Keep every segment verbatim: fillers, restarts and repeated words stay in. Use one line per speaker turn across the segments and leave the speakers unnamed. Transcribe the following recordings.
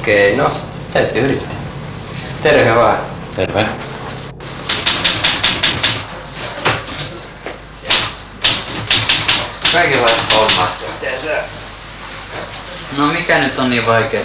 Okei, no täytyy yrittää. Terve vaan.
Terve.
Kaikenlaista hommaa sitä tehdään.
No mikä nyt on niin vaikeaa?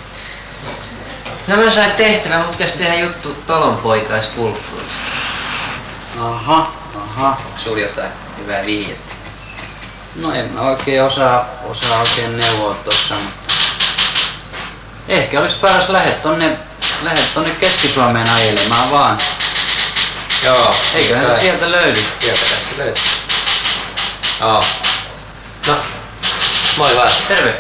No mä sain tehtävän, mutta pitäisi tehdä juttu talonpoikaiskulttuurista.
Aha, aha. Onko sulla jotain hyvää vihjettä?
No en mä oikein osaa, osaa oikein neuvoa tossa, mutta ehkä olisi paras lähet tonne, lähet tonne Keski-Suomeen ajelemaan vaan.
Joo.
Eiköhän se sieltä löydy.
Sieltä tässä löytyy. Joo. No, moi vaan.
Terve.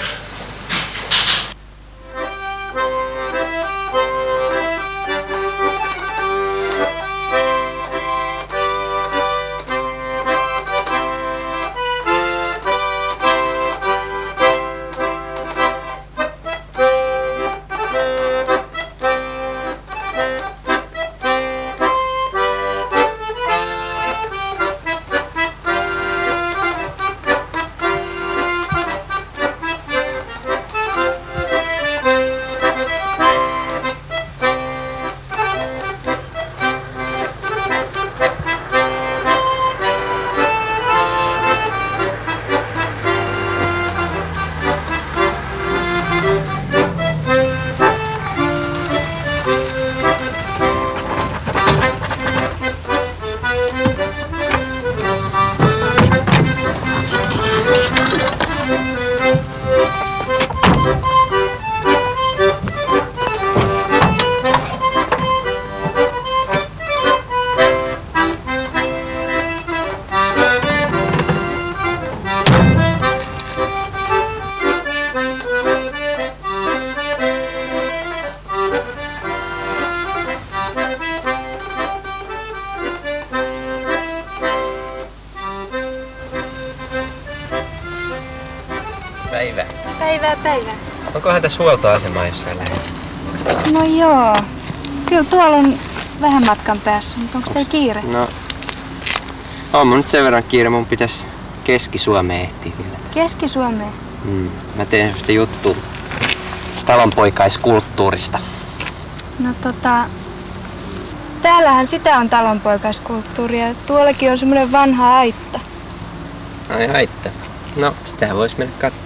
Päivä.
Päivää, päivää.
Onkohan tässä huoltoasemaa jossain lähellä?
No joo. Kyllä tuolla on vähän matkan päässä, mutta onko teillä kiire?
No, on mun nyt sen verran kiire. Mun pitäisi Keski-Suomeen ehtiä vielä tässä.
Keski-Suomeen?
Mm. Mä teen semmoista juttua talonpoikaiskulttuurista.
No tota... Täällähän sitä on talonpoikaiskulttuuria. Tuollakin on semmoinen vanha aitta.
Ai aitta. No, sitä vois mennä katsomaan.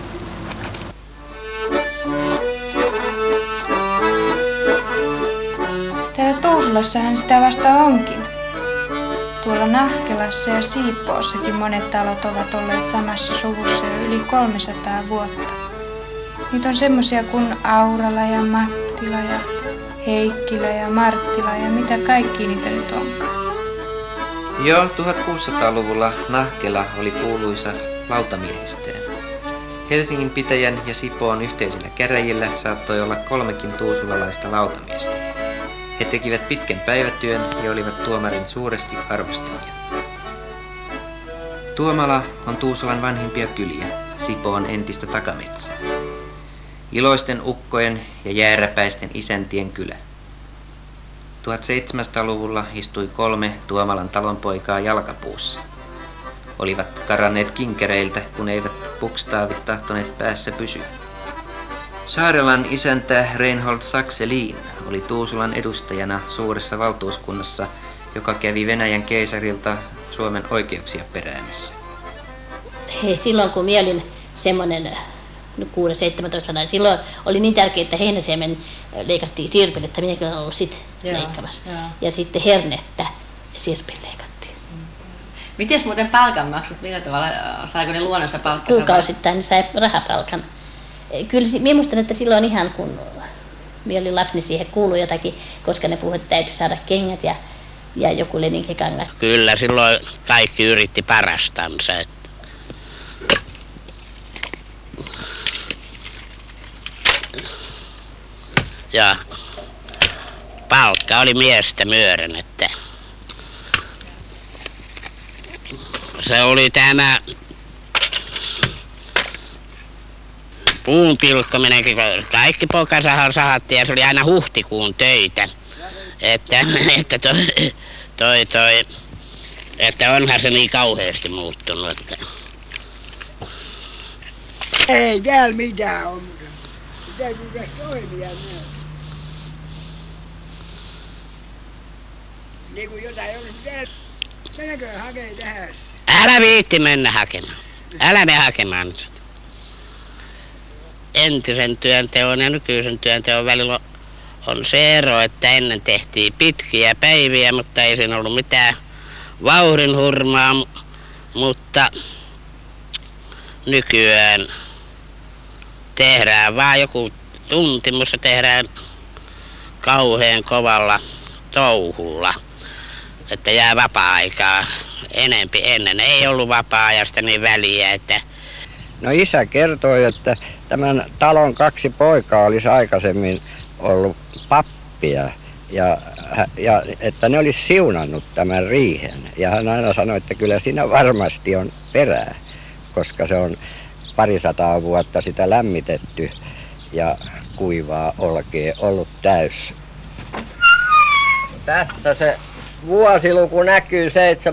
Täällä Tuusulassahan sitä vasta onkin. Tuolla Nahkelassa ja Siipoossakin monet talot ovat olleet samassa suvussa jo yli kolmesataa vuotta. Niitä on semmosia kuin Aurala ja Mattila ja Heikkilä ja Marttila ja mitä kaikki niitä nyt onkaan.
Jo tuhatkuusisataaluvulla Nahkela oli kuuluisa lautamiehisteen. Helsingin pitäjän ja Sipoon yhteisillä käräjillä saattoi olla kolmekin tuusulalaista lautamiestä. He tekivät pitkän päivätyön ja olivat tuomarin suuresti arvostamia. Tuomala on Tuusulan vanhimpia kyliä, Sipoon entistä takametsää. Iloisten ukkojen ja jääräpäisten isäntien kylä. tuhatseitsemänsataaluvulla istui kolme Tuomalan talonpoikaa jalkapuussa. Olivat karanneet kinkereiltä, kun eivät pukstaavit tahtoneet päässä pysyä. Saarelan isäntä Reinhold Sakselin oli Tuusulan edustajana suuressa valtuuskunnassa, joka kävi Venäjän keisarilta Suomen oikeuksia peräämässä.
Hei, silloin kun minä olin semmoinen kuusi seitsemäntoista, silloin oli niin tärkeää, että heinäsiemen leikattiin sirpille, että minäkin olen ollut sit leikkamassa. Joo. Ja sitten hernettä sirpille leikattiin.
Miten muuten palkanmaksut, millä tavalla, saiko ne luonnossa palkkansa?
Kuukausittain ne sai rahapalkan. Kyllä minä muistan, että silloin ihan kun minä olin lapsi, niin siihen kuului jotakin, koska ne puhuivat, että täytyy saada kengät ja, ja joku leninkikangas.
Kyllä silloin kaikki yritti parastansa. Ja palkka oli miestä myöden, että se oli tämä puun pilkkominenkin, kaikki pokasahan sahattiin ja se oli aina huhtikuun töitä. Että, että toi, toi, toi, että onhan se niin kauheasti muuttunut. Että.
Ei täällä mitään ole.
täytyy tässä toimia näin. Niin kuin jotain olisi tehty. Mennäkö hakee tähän?
Älä viitti mennä hakemaan. Älä me hakemaan nyt. Entisen työnteon ja nykyisen työnteon välillä on se ero, että ennen tehtiin pitkiä päiviä, mutta ei siinä ollut mitään vauhdinhurmaa, mutta nykyään tehdään vaan joku tunti, mutta tehdään kauhean kovalla touhulla, että jää vapaa-aikaa enempi. Ennen ei ollut vapaa-ajasta niin väliä, että...
No isä kertoi, että tämän talon kaksi poikaa olisi aikaisemmin ollut pappia ja, ja että ne olisi siunannut tämän riihen. Ja hän aina sanoi, että kyllä siinä varmasti on perää, koska se on parisataa vuotta sitä lämmitetty ja kuivaa olkea ollut täys. Tässä se vuosiluku näkyy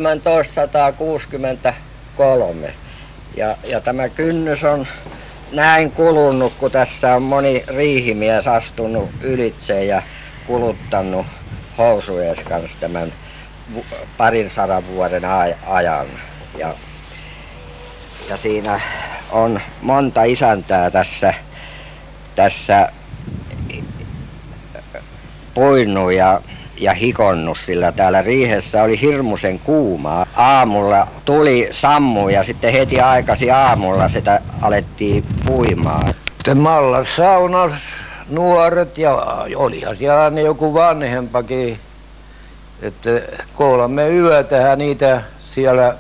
seitsemäntoistasataakuusikymmentäkolme ja, ja tämä kynnys on näin kulunut, kun tässä on moni riihimies astunut ylitse ja kuluttanut housujes kanssa tämän parin sadan vuoden ajan. Ja, ja siinä on monta isäntää tässä, tässä puinut ja, ja hikonnut, sillä täällä riihessä oli hirmuisen kuumaa. Aamulla tuli sammu ja sitten heti aikaisin aamulla sitä alettiin puimaan.
Sitten mallas saunas nuoret ja olihan siellä ne joku vanhempakin. Että kolme yötähän niitä siellä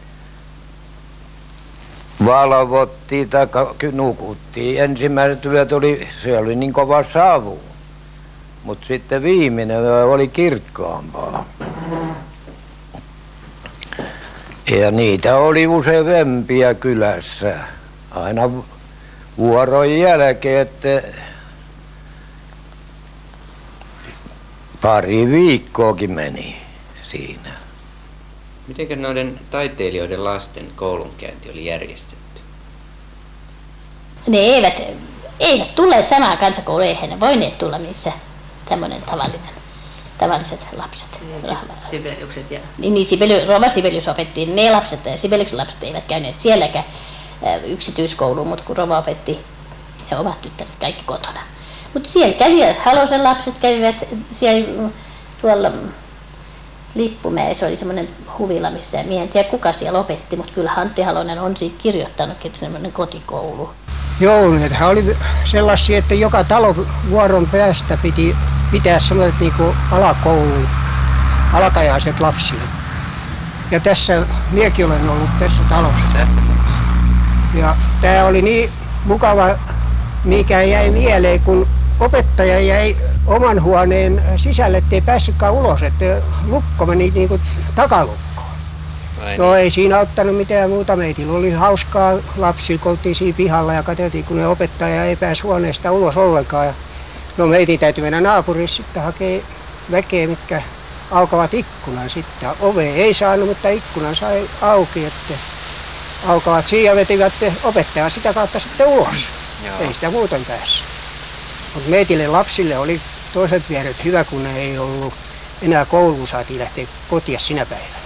valvottiin tai nukuttiin. Ensimmäiset yöt oli, se oli niin kova savu. Mutta sitten viimeinen yö oli kirkkaampaa. Ja niitä oli useampia kylässä. Aina vuoron jälkeen, että pari viikkoakin meni siinä.
Miten noiden taiteilijoiden lasten koulunkäynti oli järjestetty?
Ne eivät, eivät tulleet samaan kansakouluun, eihän ne voineet tulla missä tämmöinen tavallinen, tavalliset lapset.
Sibeliukset ja...
Niin, niin Sibelius, Rova Sibelius opetti, ne lapset, Sibeliuksen lapset eivät käyneet sielläkään yksityiskouluun, mutta kun Rova opetti he omat tyttäret kaikki kotona. Mutta siellä kävivät, Halosen lapset kävivät siellä tuolla Lippumäessä, oli semmoinen huvila, missä minä en tiedä kuka siellä opetti, mutta kyllä Antti Halonen on siitä kirjoittanutkin, että semmoinen kotikoulu.
Joulunethan oli sellaisia, että joka talon vuoron päästä piti pitää sellaiset niin kuin alakoulun alkajaiset lapsille. Ja tässä minäkin olen ollut tässä talossa.
Tässä
ja tämä oli niin mukava, mikä jäi mieleen, kun opettaja jäi oman huoneen sisälle, ettei päässytkään ulos, että lukko meni niin kuin takalukkoon. No ei siinä ottanut mitään muuta. Meillä oli hauskaa lapsilla, kun oltiin siinä pihalla ja katseltiin, kun ne opettaja ei pääsi huoneesta ulos ollenkaan. Ja no meitä täytyy mennä naapurissa sitten hakea väkeä, mitkä aukavat ikkunan sitten. Ove ei saanut, mutta ikkunan sai auki, että aukavat siinä ja vetivät opettajan sitä kautta sitten ulos. Joo. Ei sitä muuten päässyt. Mutta meitille lapsille oli toiset vieret hyvä, kun ne ei ollut enää kouluun, saatiin lähteä kotia sinä päivänä.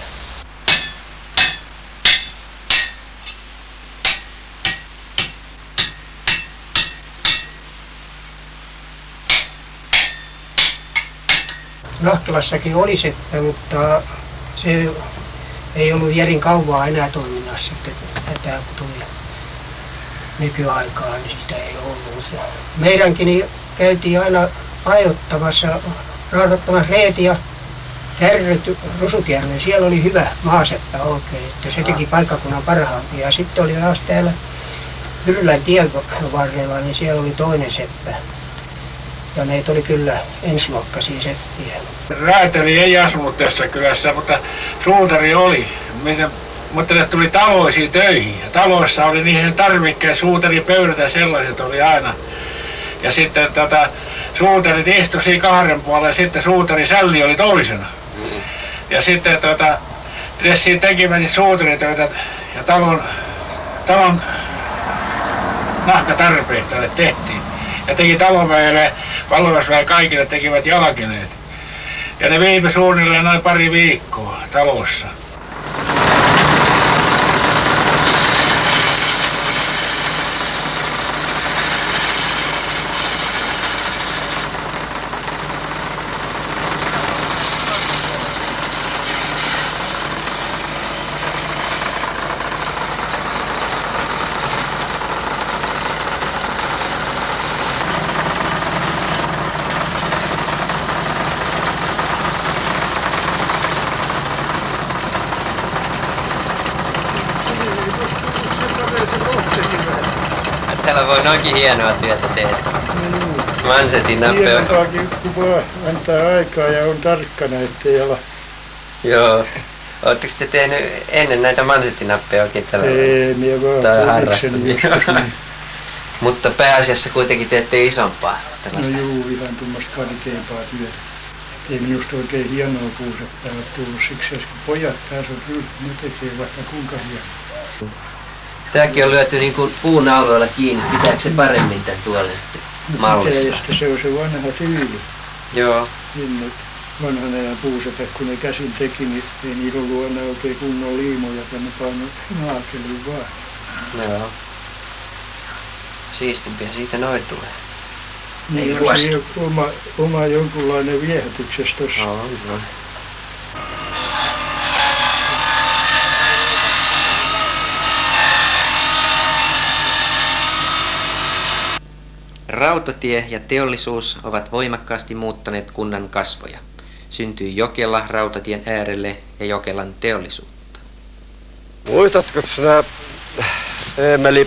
Nahkelassakin oli seppä, mutta se ei ollut järin kauaa enää toiminnassa sitten, että kun tuli nykyaikaan, niin sitä ei ollut. Meidänkin niin käytiin aina ajottamassa, rauhoittamassa reeti ja Härryt Rusutjärven. Siellä oli hyvä maaseppä oikein, että se teki paikkakunnan parhaampia. Ja sitten oli taas täällä Hyrylän tien varrella, niin siellä oli toinen seppä. Ja meitä oli kyllä ensiluokkaisia seppiä.
Räätäli ei asunut tässä kylässä, mutta suutari oli. Mutta ne tuli taloisiin töihin. Ja taloissa oli niihin tarvikkeet, suutaripöydät ja sellaiset oli aina. Ja sitten tota, suutarit istui siinä kahden puolella ja sitten suutarisälli oli toisena. Mm. Ja sitten tota, ne siinä tekivät suutaritöitä ja talon, talon nahkatarpeita tehtiin. ja teki talonväelle, valvasväelle kaikille tekivät jalkineet. Ja ne viipyi suunnilleen noin pari viikkoa talossa.
Täällä voi noinkin hienoa työtä tehdä. Mm. Mansetin nappea.
Hienompaakin, kun voi antaa aikaa ja on tarkkana, ettei ala.
Joo. Oletteko te tehnyt ennen näitä mansettinappeja oikein tällä
tavalla? Ei, minä vaan
tai harrastunut. Mutta pääasiassa kuitenkin teette isompaa tällaista.
No juu, ihan tuommoista karkeampaa työtä. Ei minusta oikein hienoa kuusettaa ole tullut siksi, kun pojat taas on ryhmä, ne tekee vaikka kuinka hienoa.
Tämäkin on lyöty niin kuin puunauloilla kiinni. Pitääkö se paremmin tämän tuolle sitten mallissa?
Pitää, se on se vanha tyyli.
Joo.
Niin, vanhan ajan puusetä, kun ne käsin teki, niin ei niillä ollut aina oikein kunnon liimoja, ja ne painoi naakeliin vaan.
Joo. Siistimpiä siitä noin tulee.
Niin on siinä oma, oma jonkunlainen viehätyksessä tossa.
No, no.
Rautatie ja teollisuus ovat voimakkaasti muuttaneet kunnan kasvoja. Syntyi Jokela rautatien äärelle ja Jokelan teollisuutta.
Muistatko sinä, Eemeli,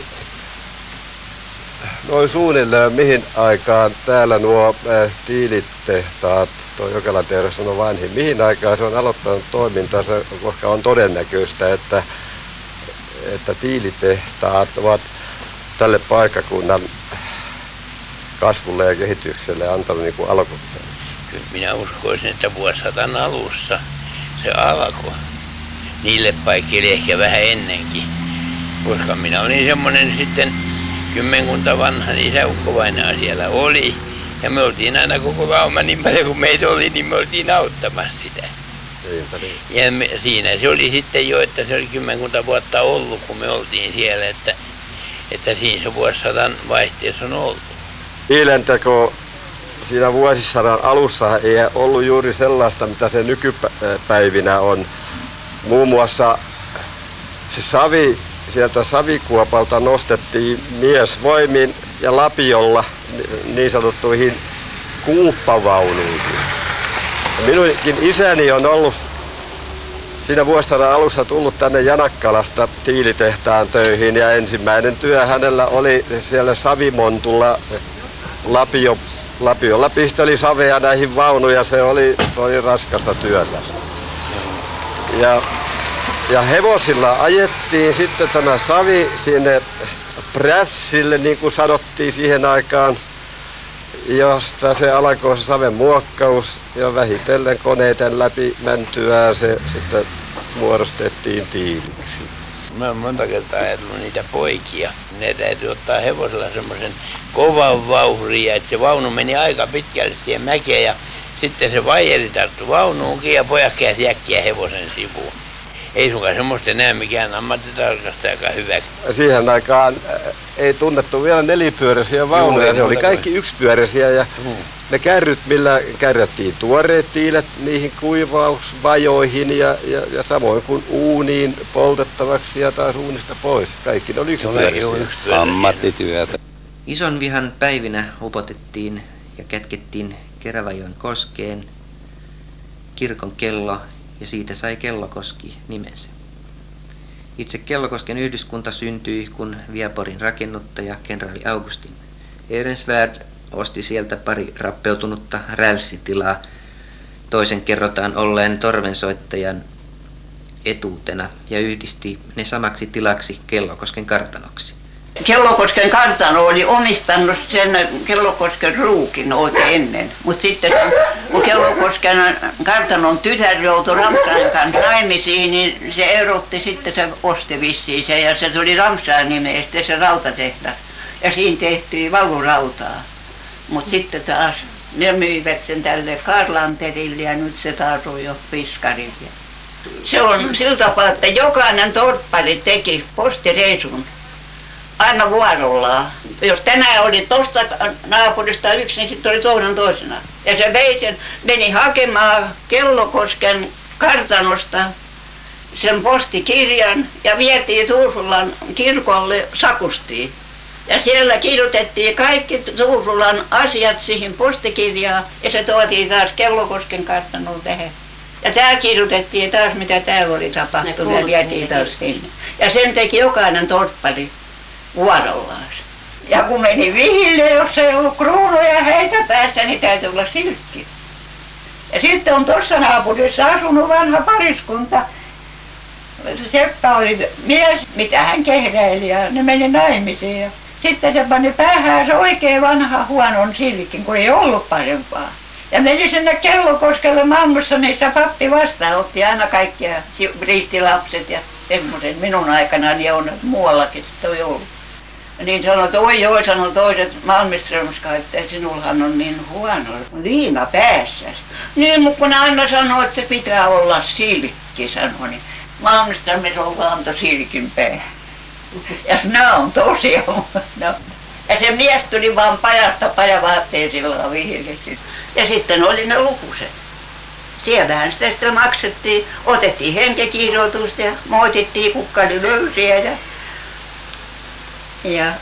noin suunnilleen mihin aikaan täällä nuo äh, tiilitehtaat, tuo Jokelan tehdas on vanhin, mihin aikaan se on aloittanut toimintansa, koska on todennäköistä, että, että tiilitehtaat ovat tälle paikkakunnan kasvulle ja kehitykselle antanut niin kuin alkuperäisen?
Kyllä minä uskoisin, että vuosisadan alussa se alkoi. Niille paikkeille ehkä vähän ennenkin. Koska minä olin semmoinen sitten kymmenkunta vanhan isäukkovainaa siellä oli. Ja me oltiin aina koko lauma niin paljon kuin meitä oli, niin me oltiin auttamassa sitä.
Niin.
Ja me, siinä se oli sitten jo, että se oli kymmenkunta vuotta ollut, kun me oltiin siellä, että, että siinä se vuosisadan vaihteessa on ollut.
Hiilenteko siinä vuosisadan alussa ei ollut juuri sellaista, mitä se nykypäivinä on. Muun muassa se savi, sieltä savikuopalta nostettiin miesvoimin ja lapiolla niin sanottuihin kuuppavaunuihin. Minunkin isäni on ollut siinä vuosisadan alussa tullut tänne Janakkalasta tiilitehtaan töihin ja ensimmäinen työ hänellä oli siellä savimontulla. Lapio, lapiolla pisteli savea näihin vaunuja, se oli, se oli raskasta työtä. Ja, ja hevosilla ajettiin sitten tämä savi sinne prässille, niin kuin sanottiin siihen aikaan, josta se alkoi se saven muokkaus ja vähitellen koneiden läpi mentyään se sitten muodostettiin tiiliksi.
Mä oon monta kertaa ajatellut niitä poikia. Ne täytyy ottaa hevosella semmoisen kovan vauhria, että se vaunu meni aika pitkälle siihen mäkeen ja sitten se vaijeri tarttui vaunuunkin ja pojat käsi äkkiä hevosen sivuun. Ei suinkaan semmoista enää mikään ammattitarkastajakaan hyvä.
Siihen aikaan ei tunnettu vielä nelipyöräisiä vaunuja, ne oli kaikki yksipyöräisiä ja hmm. ne kärryt, millä kärrättiin tuoreet tiilet niihin kuivausvajoihin ja, ja, ja samoin kuin uuniin poltettavaksi ja taas uunista pois. Kaikki ne oli yksipyöräisiä.
Ammattityötä.
Ison vihan päivinä upotettiin ja kätkettiin Keräväjoen koskeen kirkon kello ja siitä sai Kellokoski nimensä. Itse Kellokosken yhdyskunta syntyi, kun Viaporin rakennuttaja kenraali Augustin Ehrensvärd osti sieltä pari rappeutunutta rälssitilaa toisen kerrotaan olleen torvensoittajan etuutena ja yhdisti ne samaksi tilaksi Kellokosken kartanoksi.
Kellokosken kartano oli omistanut sen Kellokosken ruukin oikein ennen, mutta sitten kun Kellokosken kartanon tytär joutui Ramsain kanssa naimisiin, niin se erotti sitten, se osti vissiin se ja se tuli Ramsain nimestä se rautatehdas ja siinä tehtiin valurautaa. Mutta sitten taas ne myivät sen tälle Karlanterille ja nyt se taas on jo Piskarille. Se on sillä tapaa, että jokainen torppari teki postireisun aina vuorollaan. Jos tänään oli tuosta naapurista yksi, niin sitten oli toinen toisena. Ja se vei sen, meni hakemaan Kellokosken kartanosta sen postikirjan ja vietiin Tuusulan kirkolle Sakustiin. Ja siellä kirjoitettiin kaikki Tuusulan asiat siihen postikirjaan ja se tuotiin taas Kellokosken kartanoon tähän. Ja täällä kirjoitettiin taas mitä täällä oli tapahtunut ja vietiin taas sinne. Ja sen teki jokainen torppari vuorollaan. Ja kun meni vihille, jos ei ollut kruunuja heitä päässä, niin täytyy olla silkki. Ja sitten on tuossa naapurissa asunut vanha pariskunta. Seppä oli mies, mitä hän kehräili ja ne meni naimisiin. Ja sitten se pani päähän se oikein vanha huonon silkin, kun ei ollut parempaa. Ja meni sinne Kellokoskelle Malmössä, missä pappi vastaanotti aina kaikkia riistilapset ja semmoiset. Minun aikanani on muuallakin sitten on ollut. Ja niin sanoi, että oi oi, sanoi toiset Malmströmska, että sinullahan on niin huono liina päässäsi. Niin, mutta kun aina sanoo, että se pitää olla silkki, sanoi, niin Malmströmissä on vaan silkin pää. Ja ne on tosiaan. No. Ja se mies tuli vaan pajasta pajavaatteisilla vihille. Ja sitten oli ne lukuset. Siellähän sitä sitten maksettiin, otettiin henkekirjoitusta ja moitittiin kukkali löysiä ja, ja,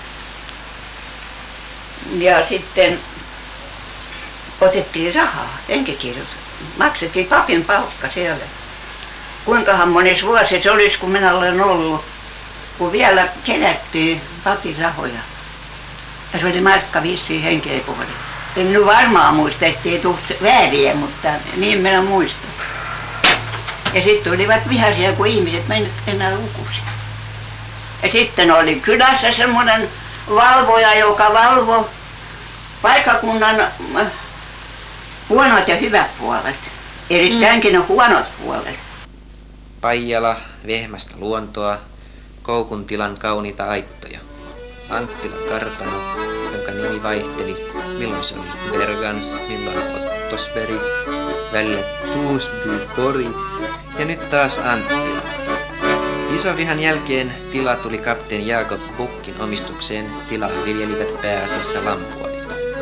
ja sitten otettiin rahaa, henkekirjoitus. Maksettiin papin palkka siellä. Kuinkahan monessa vuosi se olisi, kun minä olen ollut, kun vielä kerättiin papin rahoja. Ja se oli markka vissiin henkeä kohden. En nyt varmaan muista, ettei tule vääriä, mutta niin minä muistan. Ja sitten olivat vihaisia, kun ihmiset menivät enää lukuisiin. Ja sitten oli kylässä semmoinen valvoja, joka valvoi paikkakunnan huonot ja hyvät puolet. Erittäinkin ne huonot puolet.
Paijala, vehmästä luontoa, Koukuntilan kauniita aittoja. Anttilan kartano, jonka nimi vaihteli, milloin se oli Bergans, milloin Ottosberg, välillä Toosby, Pori ja nyt taas Anttila. Isovihan jälkeen tila tuli kapteeni Jakob Bukkin omistukseen, tilaa viljelivät pääasiassa lampuodit.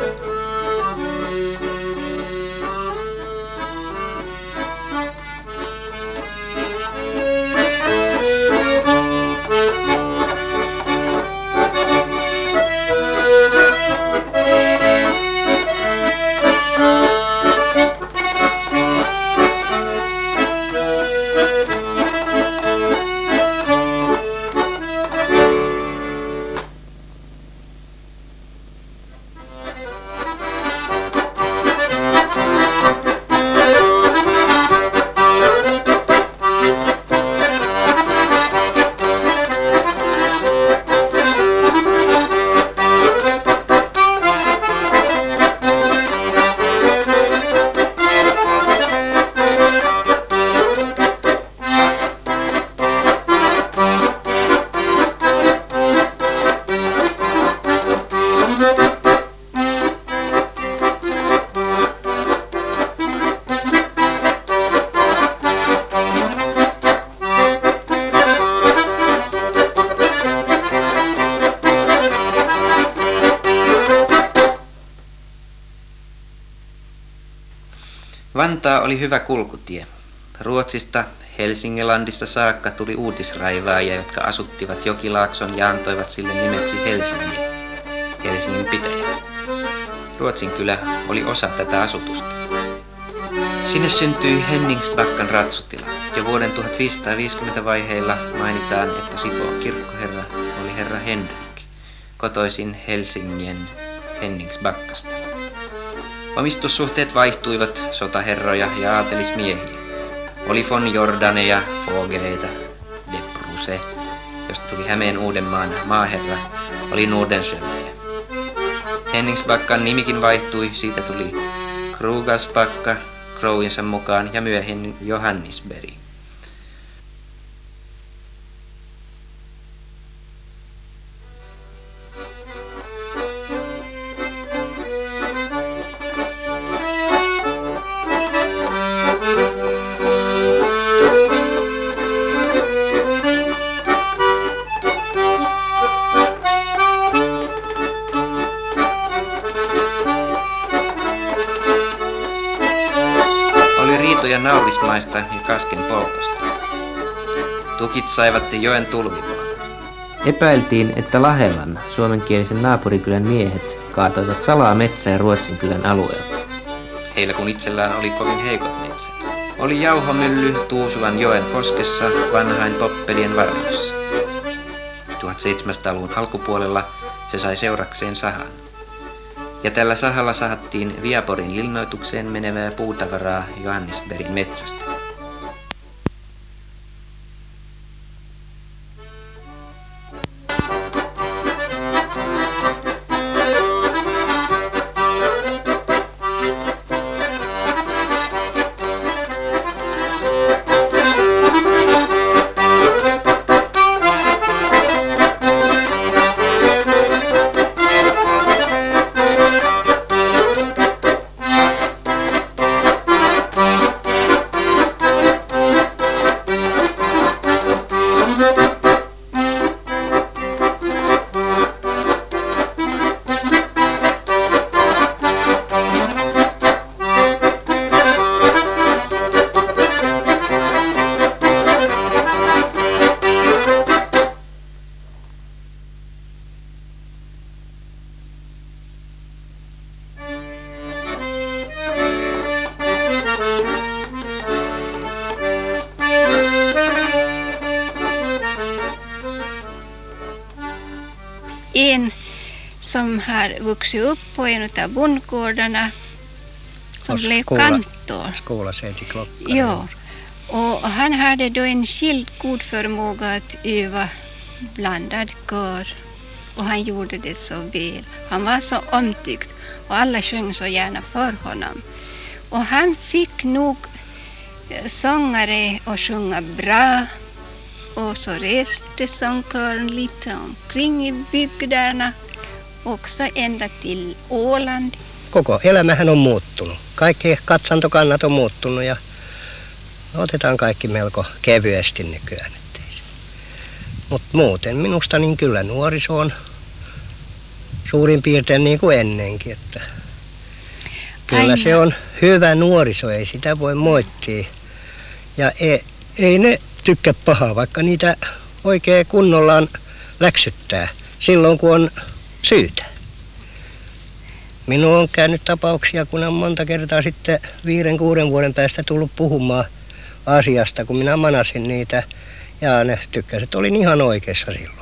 Vantaa oli hyvä kulkutie. Ruotsista, Helsingelandista saakka tuli uutisraivaajia, jotka asuttivat Jokilaakson ja antoivat sille nimeksi Helsinki, Helsingin pitäjä. Ruotsin kylä oli osa tätä asutusta. Sinne syntyi Henningsbackan ratsutila. Jo vuoden tuhatviisisataaviisikymmentä vaiheilla mainitaan, että Sipoon kirkkoherra oli herra Henrik, kotoisin Helsingin Henningsbackasta. Omistussuhteet vaihtuivat sotaherroja ja aatelismiehiä. Oli von Jordaneja, Vogeleita, de Bruse, josta tuli Hämeen Uudenmaan maaherra, oli Nordenschömejä. Henningsbackan nimikin vaihtui, siitä tuli Krugasbacka, Crowinsa mukaan ja myöhemmin Johannisberg. tietoja naurismaista ja kasken poltosta. Tukit saivat joen tulvimaan. Epäiltiin, että Lahelan, suomenkielisen naapurikylän miehet, kaatoivat salaa metsää Ruotsin kylän alueella. Heillä kun itsellään oli kovin heikot metsät. Oli jauhomylly Tuusulan joen koskessa vanhain toppelien varjossa. tuhatseitsemänsataaluvun alkupuolella se sai seurakseen sahan. Ja tällä sahalla sahattiin Viaporin linnoitukseen menevää puutavaraa Johannisbergin metsästä.
En som har vuxit upp på en av bondgårdarna som
Och
blev
skola-
kantor.
Skolased i Klockare.
Ja, och han hade då en skild god förmåga att öva blandad kör och han gjorde det så väl. Han var så omtyckt och alla sjöng så gärna för honom. Och han fick nog eh, sångare att sjunga bra och så reste sångkören lite omkring i bygderna också ända till Åland.
Koko elämähän on muuttunut. Kaikki katsantokannat on muuttunut ja otetaan kaikki melko kevyesti nykyään. Mutta muuten minusta niin kyllä nuoriso on suurin piirtein niin kuin ennenkin. Että kyllä
Aina.
se on hyvä nuoriso, ei sitä voi moittia. Ja ei, ei ne tykkää pahaa, vaikka niitä oikein kunnollaan läksyttää silloin, kun on syytä. Minulla on käynyt tapauksia, kun on monta kertaa sitten viiden, kuuden vuoden päästä tullut puhumaan asiasta, kun minä manasin niitä. Ja ne tykkäsivät, olin ihan oikeassa silloin.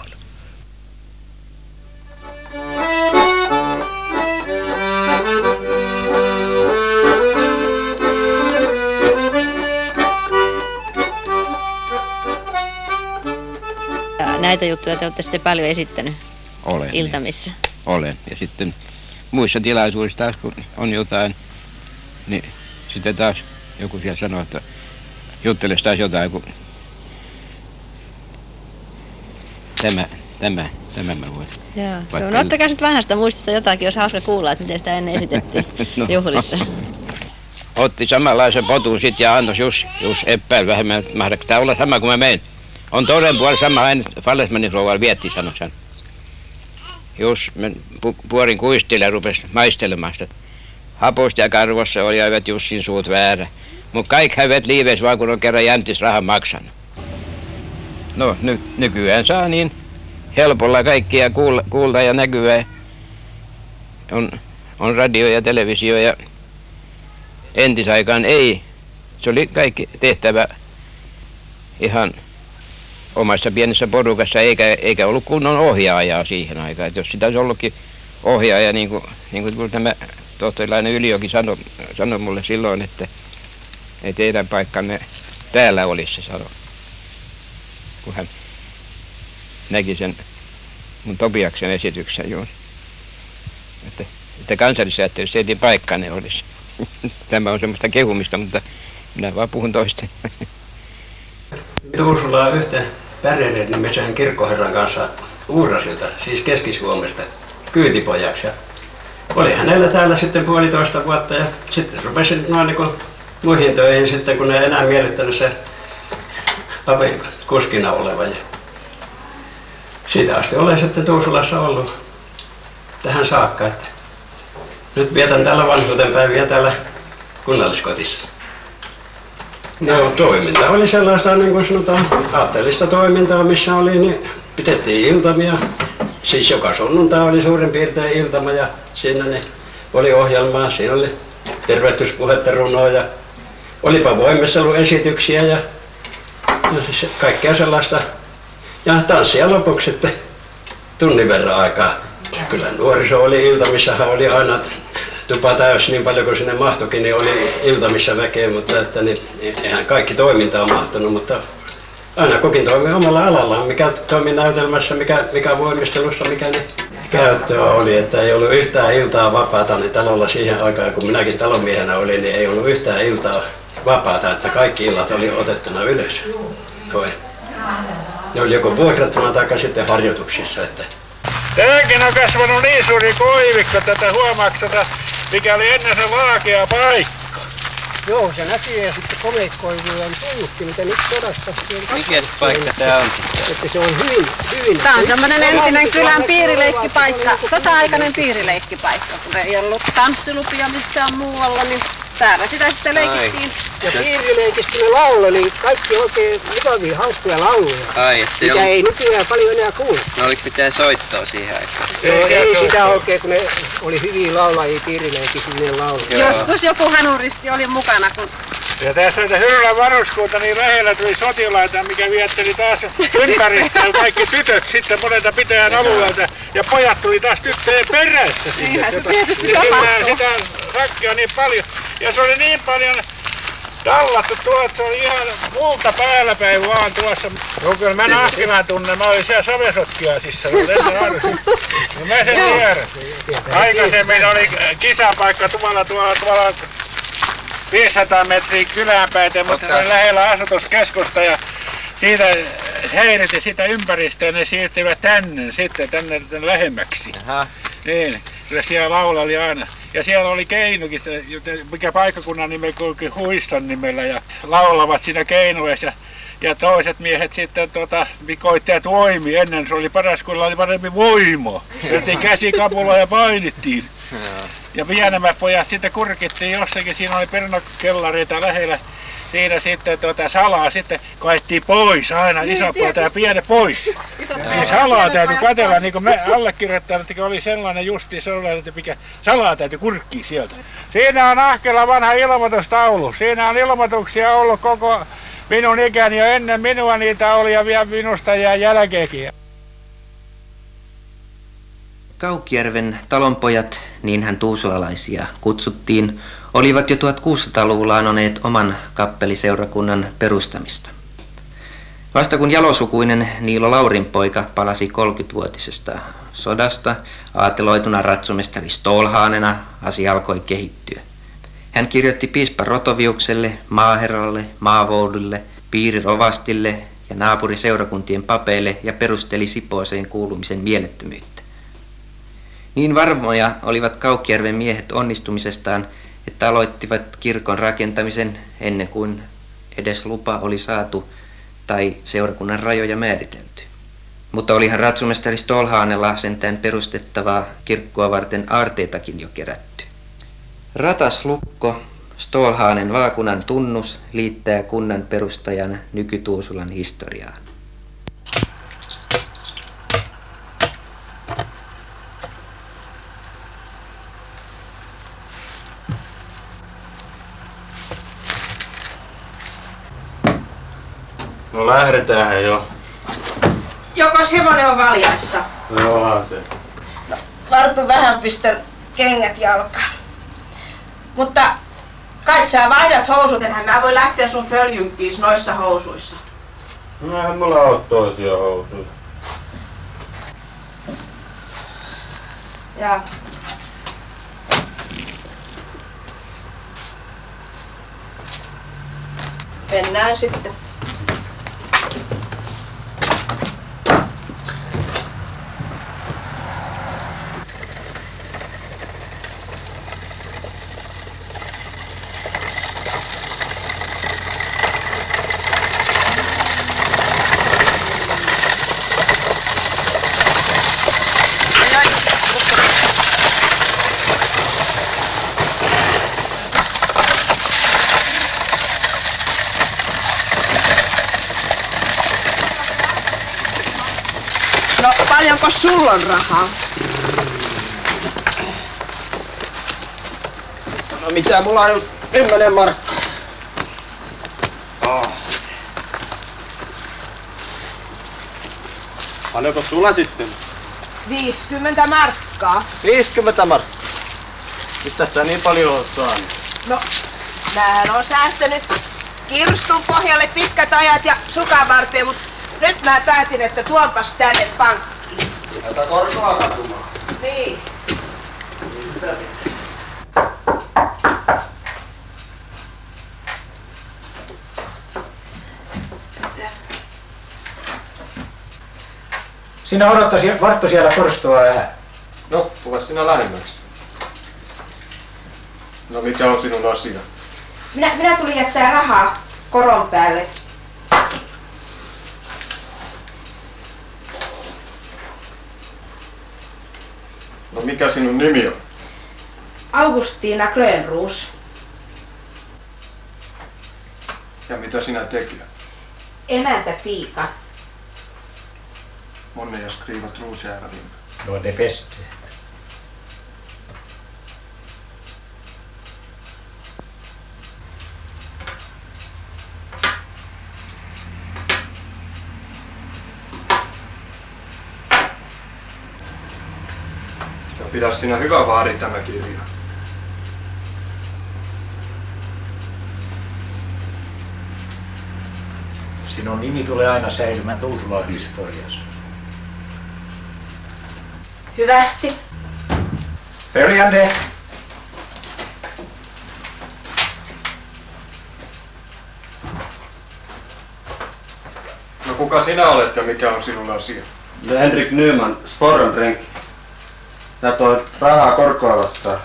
Näitä juttuja te olette sitten paljon esittänyt
Olen.
iltamissa.
Olen. Ja sitten muissa tilaisuuksissa taas, kun on jotain, niin sitten taas joku siellä sanoo, että juttelisi taas jotain, kun tämä, tämä, tämä mä voin.
Joo.
Vaikka
No, ottakaa nyt vanhasta muistista jotakin, jos hauska kuulla, että miten sitä ennen esitettiin
No.
juhlissa.
Otti samanlaisen potun sitten ja antoi just, just epäillä vähemmän, että mahdaanko tämä olla sama kuin mä menen. On toden puolella sama aina Fallesmanin rouvalla vietti, sanoi hän. Just men pu, puorin kuistille ja rupesi maistelemaan sitä. Haposta ja karvossa oli aivat Jussin suut väärä. Mutta kaikki hävet liives vaan kun on kerran jämtisrahan maksanut. No ny, nykyään saa niin helpolla kaikkia kuulla, kuulta ja näkyä. On, on radio ja televisio ja entisaikaan ei. Se oli kaikki tehtävä ihan omassa pienessä porukassa, eikä, eikä ollut kunnon ohjaajaa siihen aikaan. Et jos sitä olisi ollutkin ohjaaja, niin kuin, niin kuin tämä tohtorilainen Yliokin sanoi, sanoi mulle silloin, että ei teidän paikkanne täällä olisi, se sanoi. Kun hän näki sen mun Topiaksen esityksen juuri. Että, että kansallisäättelyssä teidän paikkanne olisi. Tämä on semmoista kehumista, mutta minä vaan puhun toista.
Tuusulla on yhtä Päreneet nimisen kirkkoherran kanssa Uurasilta, siis Keski-Suomesta, kyytipojaksi. Ja oli hänellä täällä sitten puolitoista vuotta ja sitten rupesi noin niin kuin muihin töihin sitten, kun ei enää miellyttänyt se papin kuskina oleva. Ja siitä asti olen sitten Tuusulassa ollut tähän saakka. Että nyt vietän täällä vanhuutenpäiviä täällä kunnalliskotissa. No toiminta oli sellaista, niin kuin sanotaan, aatteellista toimintaa, missä oli, niin pidettiin iltamia. Siis joka sunnuntai oli suurin piirtein iltama ja siinä niin oli ohjelmaa, siinä oli tervehdyspuhetta, runoa ja olipa voimisteluesityksiä ja, ja siis kaikkea sellaista. Ja tanssia lopuksi sitten tunnin verran aikaa. Kyllä nuoriso oli iltamissahan oli aina tupa täys niin paljon kuin sinne mahtoikin, niin oli iltamissa väkeä, mutta että niin, eihän kaikki toimintaa mahtunut, mutta aina kukin toimi omalla alallaan, mikä toimi näytelmässä, mikä, mikä voimistelussa, mikä ne käyttöä oli, että ei ollut yhtään iltaa vapaata niin talolla siihen aikaan, kun minäkin talonmiehenä olin, niin ei ollut yhtään iltaa vapaata, että kaikki illat oli otettuna ylös. Noin. Ne oli joko vuokrattuna tai sitten harjoituksissa. Että
tämäkin on kasvanut niin suuri koivikko, tätä huomaatko tätä, mikä oli ennen se laakea paikka.
Joo, se näkyy ja sitten komeikkoivuja on tullutkin, mitä nyt sodasta.
Mikä paikka tää on sitten?
Että se on hyvin, hyvin...
Tää on semmonen entinen kylän piirileikkipaikka, sota-aikainen piirileikkipaikka. Kun ei ollut tanssilupia missään muualla, niin täällä sitä sitten leikittiin.
Ja piirileikistä kun ne lauloi, niin kaikki oikein mukavia, hauskoja lauluja.
Ai, ettei
mikä
ollut...
ei nykyään paljon enää kuulu.
No oliks mitään soittoa siihen aikaan?
Joo, ei sitä oikein, kun ne oli hyviä laulajia piirileikissä, niin ne lauloi.
Joskus joku hanuristi oli mukana, kun...
Ja tässä on Hyrylän varuskunta, niin lähellä tuli sotilaita, mikä vietteli taas ympäristöön kaikki tytöt sitten monelta pitäjän alueelta. Ja pojat tuli taas tyttöjen perässä.
Niinhän se tietysti
tapahtuu. Sitä sakkia niin paljon. Ja se oli niin paljon tallattu tuossa, se oli ihan multa päällä päin vaan tuossa. No kyllä mä Nahkilan tunnen, mä olin siellä Savesotkiaisissa. No mä sen tiedän. Aikaisemmin oli kisapaikka tuolla tuolla tuolla viisisataa metriä kylään päin, mutta se oli lähellä asutuskeskusta ja siitä heiritti sitä ympäristöä, ne siirtyivät tänne sitten, tänne, tänne lähemmäksi. Aha. Niin, ja siellä laula oli aina. Ja siellä oli Keinukin, mikä paikkakunnan nimi kulki Huiston nimellä ja laulavat siinä Keinuessa. Ja toiset miehet sitten tota, koittajat voimi ennen, se oli paras, kun oli parempi voimo. Joten käsikapulla ja painittiin. Ja pienemmät pojat sitten kurkittiin jossakin, siinä oli pernokellareita lähellä. Siinä sitten tuota, salaa sitten koettiin pois aina, niin, iso pojat ja pienet pois. Niin salaa täytyi katsella, niin kuin me allekirjoittanut, oli sellainen justi sellainen, että mikä salaa täytyy kurkkia sieltä. Siinä on Nahkela vanha ilmoitustaulu. Siinä on ilmoituksia ollut koko minun ikäni ja ennen minua niitä oli ja vielä minusta ja jälkeenkin.
Kaukkijärven talonpojat, niin hän tuusulalaisia kutsuttiin, olivat jo tuhatkuusisataaluvulla anoneet oman kappeliseurakunnan perustamista. Vasta kun jalosukuinen Niilo Laurinpoika palasi kolmekymmenvuotisesta sodasta, aateloituna ratsumestari Stålhanena asia alkoi kehittyä. Hän kirjoitti piispa Rotoviukselle, maaherralle, maavoudille, piirirovastille ja naapuriseurakuntien papeille ja perusteli Sipooseen kuulumisen mielettömyyttä. Niin varmoja olivat Kaukkijärven miehet onnistumisestaan, että aloittivat kirkon rakentamisen ennen kuin edes lupa oli saatu tai seurakunnan rajoja määritelty. Mutta olihan ratsumestari Stålhanella sentään perustettavaa kirkkoa varten aarteitakin jo kerätty. Rataslukko, Stålhanen vaakunan tunnus, liittää kunnan perustajan nyky-Tuusulan historiaan.
No lähdetään jo.
Jokos hevonen on valjassa?
No onhan se.
No, Vartu vähän pistän kengät jalkaan. Mutta kai sä vaihdat housut, enhän mä voi lähteä sun följynkiis noissa housuissa.
No eihän mulla oo toisia housuja.
Ja. Mennään sitten. paljonko sulla on rahaa?
No mitä, mulla on kymmenen markkaa.
Oh. Paljonko sulla sitten?
viisikymmentä markkaa.
viisikymmentä markkaa. Mistä sä niin paljon oot saanut?
No, mähän on säästänyt kirstun pohjalle pitkät ajat ja sukan varteen, mutta nyt mä päätin, että tuonpas tänne pankkiin.
Tätä korkoa katumaan.
Niin.
Mitä sitten?
Sinä odottasi Varttu siellä porstoa ja...
No, tule sinä lähimmäksi. No mikä on sinun asia?
Minä, minä tulin jättää rahaa koron päälle.
No mikä sinun nimi on?
Augustiina Grönroos.
Ja mitä sinä tekijät?
Emäntä piika.
Monne jag skrivit Rosjärvin.
No det bästa.
Ja pidä sinä hyvä vaari tämä kirja.
Sinun nimi tulee aina säilymään Tuusulan historiassa.
Hyvästi.
Följande.
No kuka sinä olet ja mikä on sinun asia?
Ja Henrik Nyman, Sporron renki. Ja toi rahaa korkoa vastaan.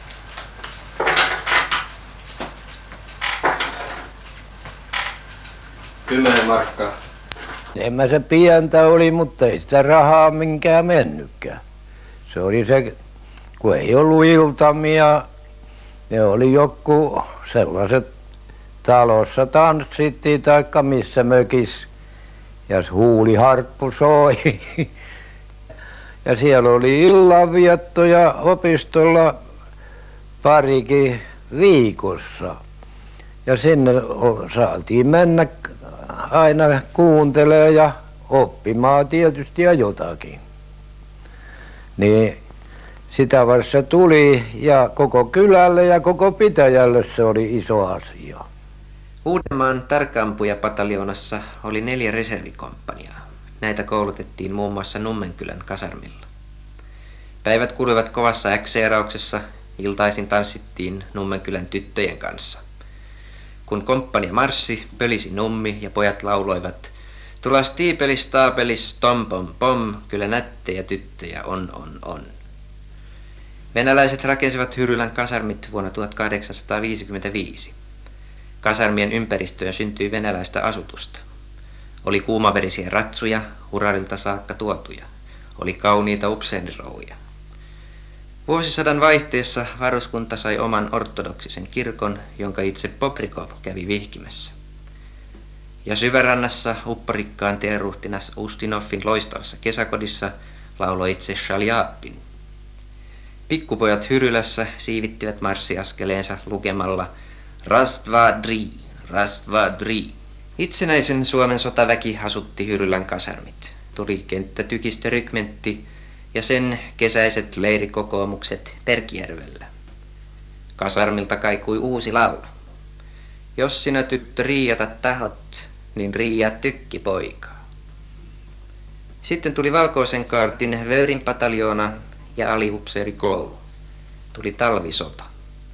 Kymmenen markkaa.
Enemmän se pientä oli, mutta ei sitä rahaa minkään mennytkään. Se oli se, kun ei ollut iltamia, ne oli joku sellaiset talossa tanssittiin taikka missä mökissä. Ja huuliharppu soi. Ja siellä oli illanviettoja opistolla parikin viikossa. Ja sinne saatiin mennä aina kuuntelemaan ja oppimaan tietysti ja jotakin. Niin sitä varsin tuli ja koko kylälle ja koko pitäjälle se oli iso asia.
Uudenmaan tarkkaampujapataljoonassa oli neljä reservikomppaniaa. Näitä koulutettiin muun muassa Nummenkylän kasarmilla. Päivät kuluivat kovassa äkseerauksessa, iltaisin tanssittiin Nummenkylän tyttöjen kanssa. Kun komppania marssi, pölisi nummi ja pojat lauloivat "Tulas tiipelis taapelis tom pom pom, kyllä nättejä tyttöjä on on on". Venäläiset rakensivat Hyrylän kasarmit vuonna tuhatkahdeksansataaviisikymmentäviisi. Kasarmien ympäristöön syntyi venäläistä asutusta. Oli kuumaverisiä ratsuja, Urarilta saakka tuotuja. Oli kauniita upseerirouja. Vuosisadan vaihteessa varuskunta sai oman ortodoksisen kirkon, jonka itse Poprikov kävi vihkimässä. Ja Syvärannassa upporikkaan tieruhtinas Ustinoffin loistavassa kesäkodissa lauloi itse Shaljapin. Pikkupojat Hyrylässä siivittivät marssiaskeleensa lukemalla Rastvadri, Rastvadri. Itsenäisen Suomen sotaväki hasutti Hyrylän kasarmit. Tuli kenttätykistörykmentti ja sen kesäiset leirikokoomukset Perkijärvellä. Kasarmilta kaikui uusi laulu. Jos sinä tyttö riiata tahot, niin riiaa tykki poikaa. Sitten tuli Valkoisen kaartin Vöyrin pataljoona ja aliupseerikoulu. Tuli talvisota.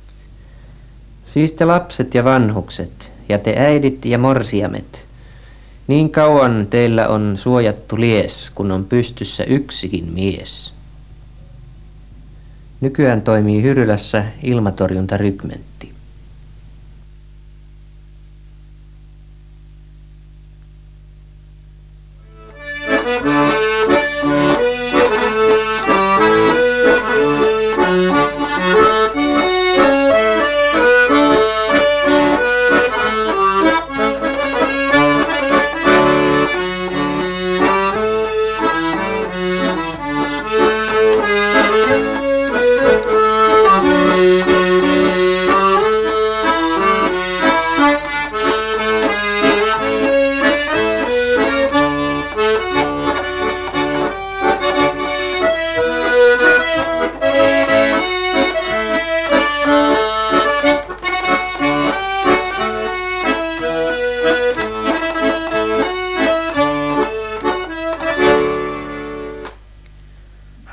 Siis te lapset ja vanhukset, ja te äidit ja morsiamet, niin kauan teillä on suojattu lies, kun on pystyssä yksikin mies. Nykyään toimii Hyrylässä ilmatorjuntarykmentti.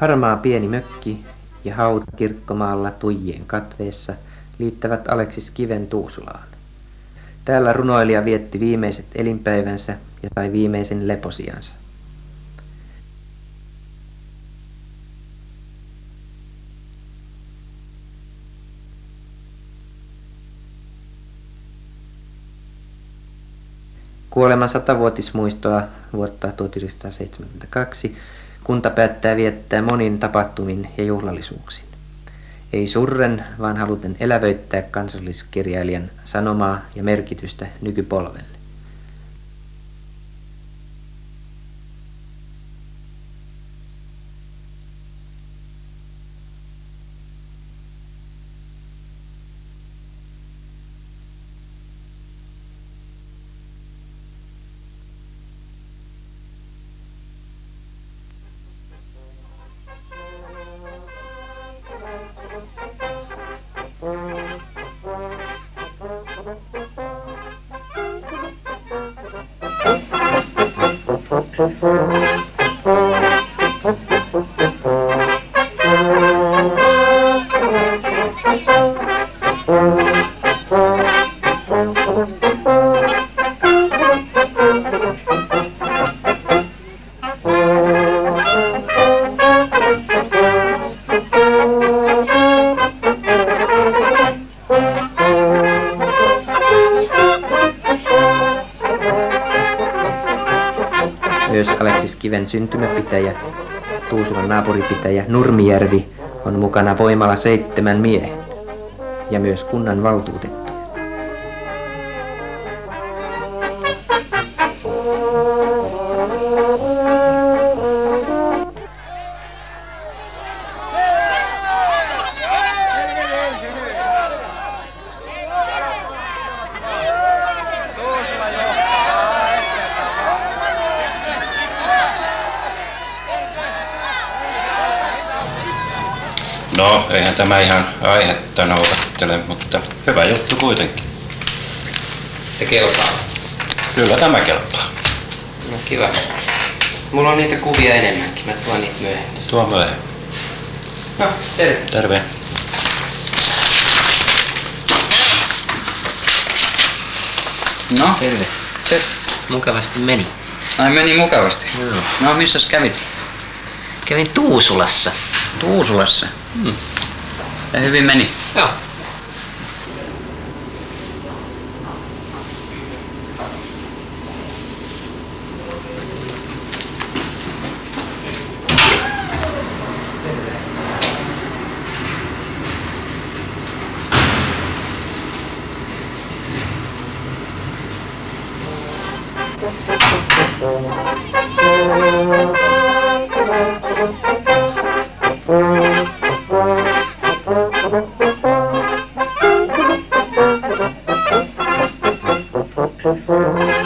Harmaa pieni mökki ja hauta kirkkomaalla Tuijien katveessa liittävät Aleksis Kiven Tuusulaan. Täällä runoilija vietti viimeiset elinpäivänsä ja sai viimeisen leposiansa. Kuoleman satavuotismuistoa vuotta tuhatyhdeksänsataaseitsemänkymmentäkaksi kunta päättää viettää monin tapahtumin ja juhlallisuuksin. Ei surren, vaan haluten elävöittää kansalliskirjailijan sanomaa ja merkitystä nykypolvelle. Myös Aleksis Kiven syntymäpitäjä, Tuusulan naapuripitäjä Nurmijärvi on mukana voimalla seitsemän miehen ja myös kunnan valtuutettu.
No, eihän tämä ihan aihetta noutattele, mutta hyvä juttu kuitenkin.
Se kelpaa.
Kyllä tämä kelpaa.
No kiva. Mulla on niitä kuvia enemmänkin, mä tuon niitä myöhemmin.
Tuo myöhemmin.
No, terve.
Terve.
No?
Terve.
Se
mukavasti meni.
Ai meni mukavasti?
Joo.
No, missäs kävit?
Kävin Tuusulassa.
Tuusulassa? Hmm. Ja hyvin meni?
Joo.
Thank you.